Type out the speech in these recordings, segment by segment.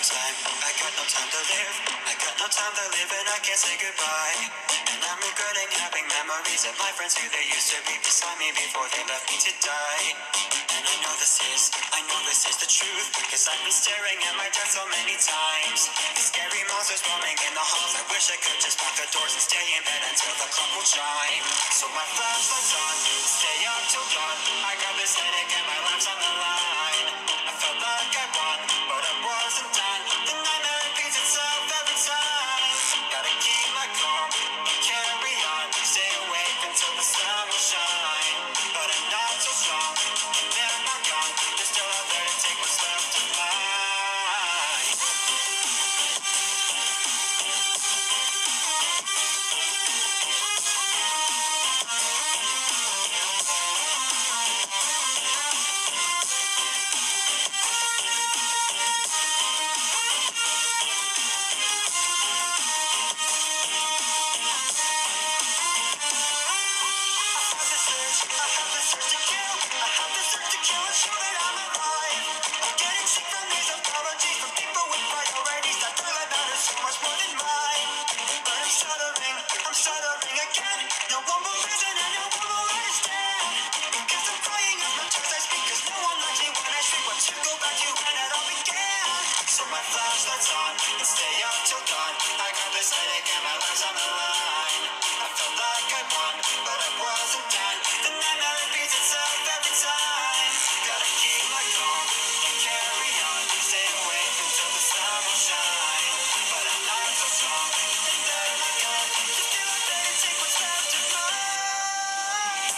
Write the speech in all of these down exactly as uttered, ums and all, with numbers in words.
time, I got no time to live. I got no time to live and I can't say goodbye. And I'm regretting having memories of my friends who they used to be beside me before they left me to die. And I know this is, I know this is the truth, cause I've been staring at my death so many times. The scary monsters roaming in the halls, I wish I could just lock the doors and stay in bed until the clock will chime. So my flashlight's on, stay up till dawn. I got this headache and my life's on the line. I felt like I won, but I wasn't done. The nightmare repeats itself every time. Gotta keep my calm and carry on. Stay awake until the sun will shine. But I'm not so strong, and they're not gone. They're still out there to take what's left of mine. I have this urge to kill. I have this urge to kill and show that I'm alive. I'm getting sick from these apologies from people with priorities that their life matters so much more than mine. But I'm stuttering, I'm stuttering again. No one will listen and no one will understand. Because I'm crying as much as I speak, cause no one likes me when I speak. Want to go back to when it all began. So my flashlight's on and stay up till dawn. I got this headache and my life's on the line. I felt like I won, but I wasn't done. The nightmare repeats itself every time. Gotta keep my calm and carry on. Stay awake until the sun will shine. But I'm not so strong, and they're not gone. They're still out there to take what's left of mine.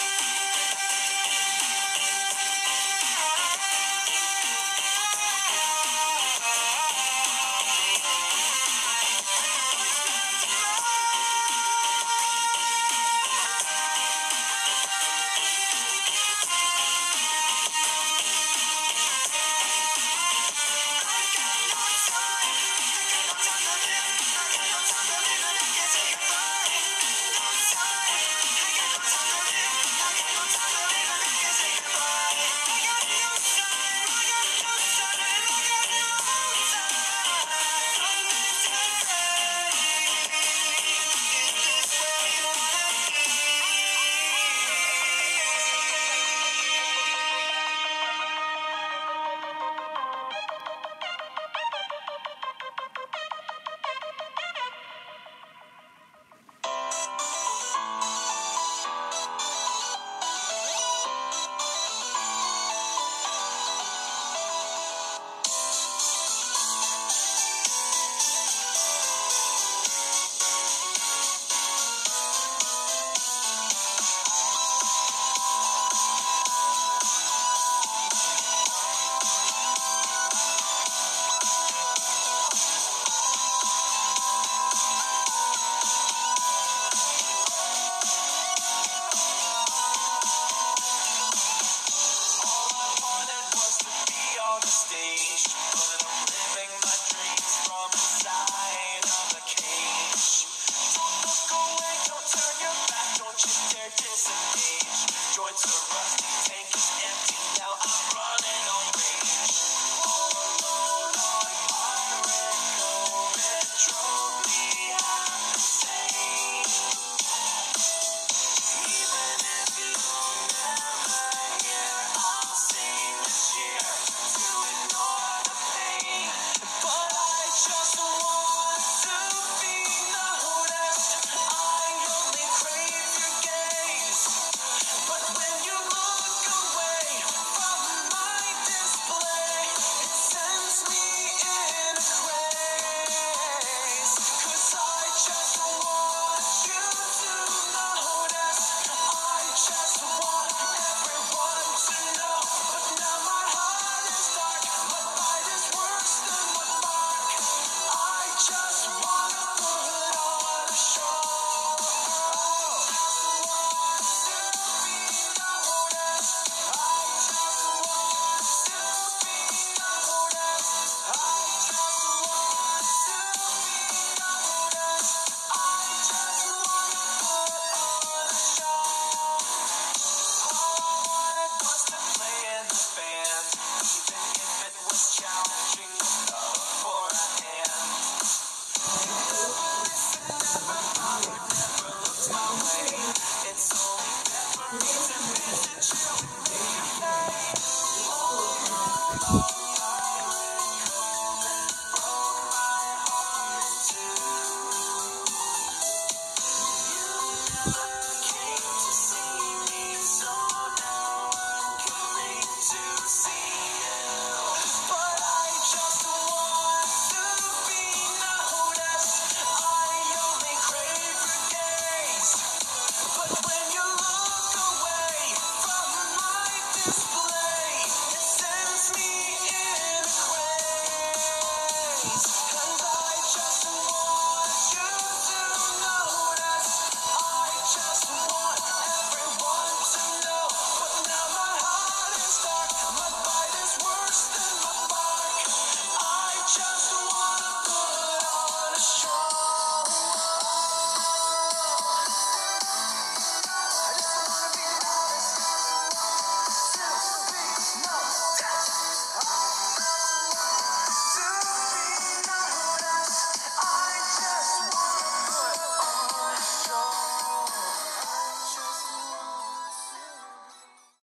Stage, but I'm living my dreams from inside of a cage. Don't look away, don't turn your back, don't you dare disengage. Joints are rusty, tank is empty, now I'm running on rage. All alone on pirate cove, drove me half insane. Even if you'll never hear, I'll sing this year to ignore the pain. But I just want to be noticed. I only crave your gaze. But when you look away from this